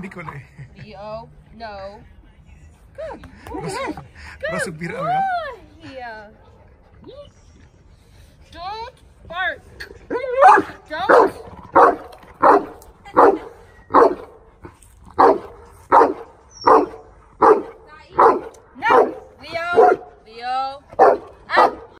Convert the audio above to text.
عندك ولا ايه؟ Leo, no. Good. راسه كبير قوي. Yeah. Don't bark. Don't. No, Leo. Leo.